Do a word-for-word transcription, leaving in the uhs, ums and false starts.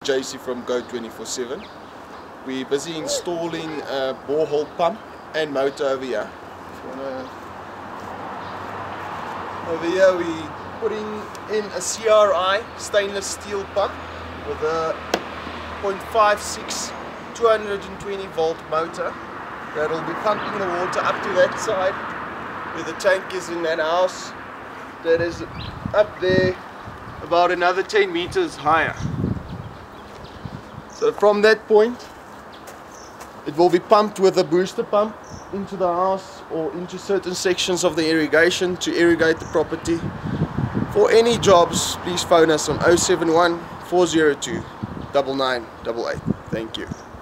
J C from Go twenty-four seven. We're busy installing a borehole pump and motor over here. If you wanna... Over here we're putting in a C R I stainless steel pump with a point five six two hundred twenty volt motor that will be pumping the water up to that side where the tank is in that house that is up there about another ten meters higher. So from that point it will be pumped with a booster pump into the house or into certain sections of the irrigation to irrigate the property. For any jobs, please phone us on oh seven one, four oh two, nine nine eight eight. Thank you.